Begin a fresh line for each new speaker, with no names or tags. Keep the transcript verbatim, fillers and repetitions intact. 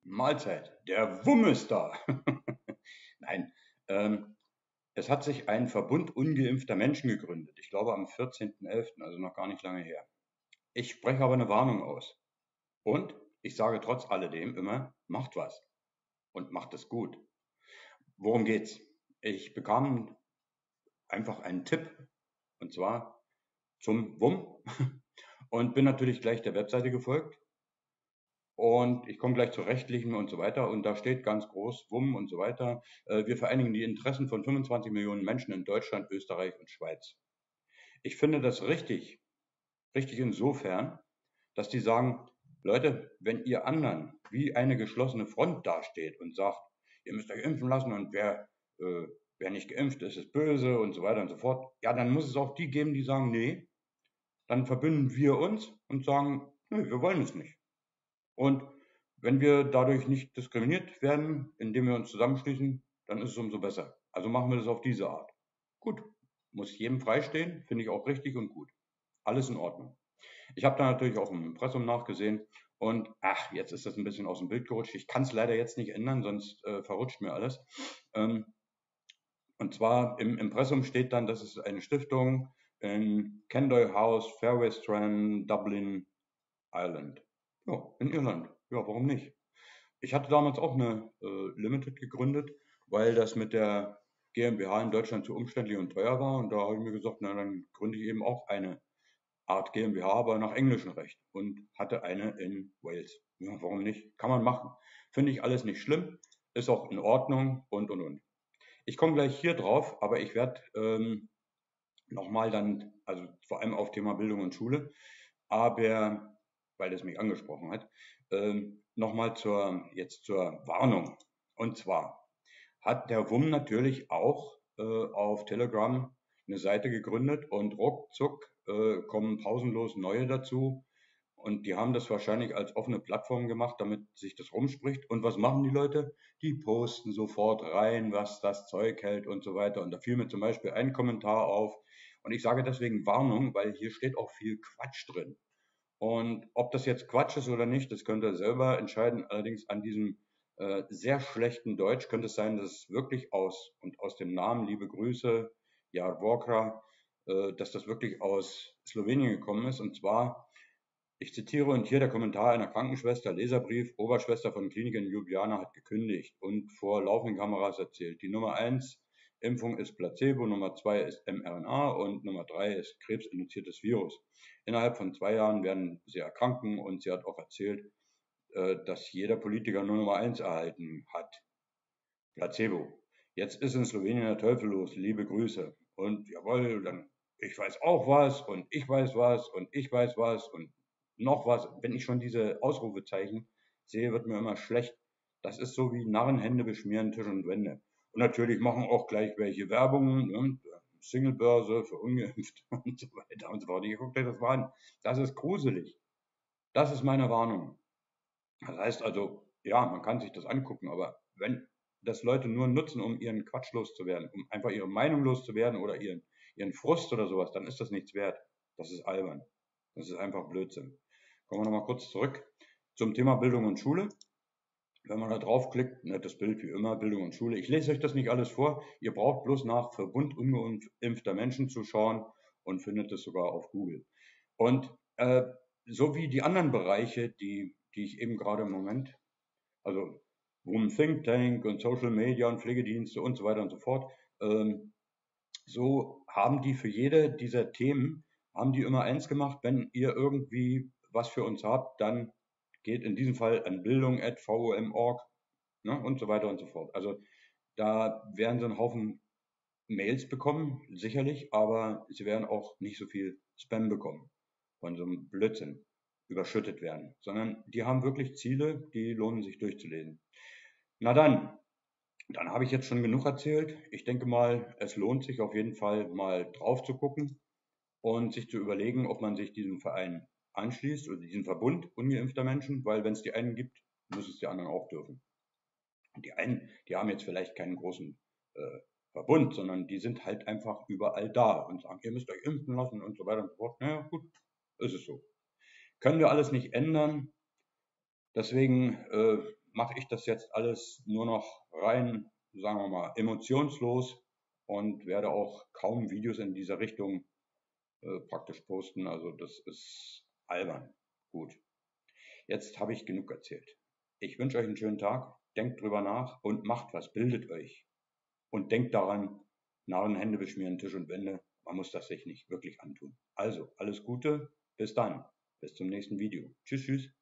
Mahlzeit, der Wumm ist da. Nein, ähm, es hat sich ein Verbund ungeimpfter Menschen gegründet. Ich glaube am vierzehnten elften, also noch gar nicht lange her. Ich spreche aber eine Warnung aus. Und ich sage trotz alledem immer, macht was und macht es gut. Worum geht's? Ich bekam einfach einen Tipp und zwar zum Wumm und bin natürlich gleich der Webseite gefolgt. Und ich komme gleich zu rechtlichen und so weiter. Und da steht ganz groß, Wumm und so weiter. Äh, wir vereinigen die Interessen von fünfundzwanzig Millionen Menschen in Deutschland, Österreich und Schweiz. Ich finde das richtig, richtig insofern, dass die sagen, Leute, wenn ihr anderen wie eine geschlossene Front dasteht und sagt, ihr müsst euch impfen lassen und wer, äh, wer nicht geimpft ist, ist böse und so weiter und so fort, ja, dann muss es auch die geben, die sagen, nee, dann verbünden wir uns und sagen, nee, wir wollen es nicht. Und wenn wir dadurch nicht diskriminiert werden, indem wir uns zusammenschließen, dann ist es umso besser. Also machen wir das auf diese Art. Gut, muss jedem freistehen, finde ich auch richtig und gut. Alles in Ordnung. Ich habe da natürlich auch im Impressum nachgesehen und ach, jetzt ist das ein bisschen aus dem Bild gerutscht. Ich kann es leider jetzt nicht ändern, sonst äh, verrutscht mir alles. Ähm, und zwar im Impressum steht dann, das ist eine Stiftung in Candoy House, Fairway Strand, Dublin, Ireland. Ja, in Irland. Ja, warum nicht? Ich hatte damals auch eine äh, Limited gegründet, weil das mit der GmbH in Deutschland zu umständlich und teuer war. Und da habe ich mir gesagt, na dann gründe ich eben auch eine Art GmbH, aber nach englischem Recht und hatte eine in Wales. Ja, warum nicht? Kann man machen. Finde ich alles nicht schlimm, ist auch in Ordnung und und und. Ich komme gleich hier drauf, aber ich werde ähm, nochmal dann, also vor allem auf Thema Bildung und Schule, aber weil es mich angesprochen hat, ähm, nochmal zur, jetzt zur Warnung. Und zwar hat der Wumm natürlich auch äh, auf Telegram eine Seite gegründet und ruckzuck äh, kommen pausenlos neue dazu. Und die haben das wahrscheinlich als offene Plattform gemacht, damit sich das rumspricht. Und was machen die Leute? Die posten sofort rein, was das Zeug hält und so weiter. Und da fiel mir zum Beispiel ein Kommentar auf. Und ich sage deswegen Warnung, weil hier steht auch viel Quatsch drin. Und ob das jetzt Quatsch ist oder nicht, das könnt ihr selber entscheiden. Allerdings an diesem äh, sehr schlechten Deutsch könnte es sein, dass es wirklich aus und aus dem Namen liebe Grüße, Jar Vorkra, äh, dass das wirklich aus Slowenien gekommen ist. Und zwar, ich zitiere und hier der Kommentar einer Krankenschwester, Leserbrief, Oberschwester von Klinik in Ljubljana hat gekündigt und vor laufenden Kameras erzählt. Die Nummer eins Impfung ist Placebo, Nummer zwei ist mRNA und Nummer drei ist krebsinduziertes Virus. Innerhalb von zwei Jahren werden sie erkranken und sie hat auch erzählt, äh, dass jeder Politiker nur Nummer eins erhalten hat. Placebo. Jetzt ist in Slowenien der Teufel los. Liebe Grüße. Und jawohl, dann ich weiß auch was und ich weiß was und ich weiß was und noch was. Wenn ich schon diese Ausrufezeichen sehe, wird mir immer schlecht. Das ist so wie Narrenhände beschmieren Tisch und Wände. Und natürlich machen auch gleich welche Werbungen, ne? Singlebörse für ungeimpft und so weiter und so fort. Ich gucke dir das mal an. Das ist gruselig. Das ist meine Warnung. Das heißt also, ja, man kann sich das angucken, aber wenn das Leute nur nutzen, um ihren Quatsch loszuwerden, um einfach ihre Meinung loszuwerden oder ihren, ihren Frust oder sowas, dann ist das nichts wert. Das ist albern. Das ist einfach Blödsinn. Kommen wir nochmal kurz zurück zum Thema Bildung und Schule. Wenn man da draufklickt, nettes Bild wie immer, Bildung und Schule. Ich lese euch das nicht alles vor. Ihr braucht bloß nach Verbund ungeimpfter Menschen zu schauen und findet es sogar auf Google. Und äh, so wie die anderen Bereiche, die, die ich eben gerade im Moment, also Women Think Tank und Social Media und Pflegedienste und so weiter und so fort, ähm, so haben die für jede dieser Themen, haben die immer eins gemacht, wenn ihr irgendwie was für uns habt, dann geht in diesem Fall an bildung at vom punkt org, ne, und so weiter und so fort. Also da werden sie einen Haufen Mails bekommen, sicherlich, aber sie werden auch nicht so viel Spam bekommen von so einem Blödsinn überschüttet werden, sondern die haben wirklich Ziele, die lohnen sich durchzulesen. Na dann, dann habe ich jetzt schon genug erzählt. Ich denke mal, es lohnt sich auf jeden Fall mal drauf zu gucken und sich zu überlegen, ob man sich diesem Verein anschließt oder diesem Verbund ungeimpfter Menschen, weil wenn es die einen gibt, muss es die anderen auch dürfen. Und die einen, die haben jetzt vielleicht keinen großen äh, Verbund, sondern die sind halt einfach überall da und sagen, ihr müsst euch impfen lassen und so weiter und so fort. Naja, gut, ist es so. Können wir alles nicht ändern. Deswegen äh, mache ich das jetzt alles nur noch rein, sagen wir mal, emotionslos und werde auch kaum Videos in dieser Richtung äh, praktisch posten. Also das ist albern. Gut, jetzt habe ich genug erzählt. Ich wünsche euch einen schönen Tag, denkt drüber nach und macht was, bildet euch. Und denkt daran, Narren, Hände beschmieren, Tisch und Wände, man muss das sich nicht wirklich antun. Also, alles Gute, bis dann, bis zum nächsten Video. Tschüss, tschüss.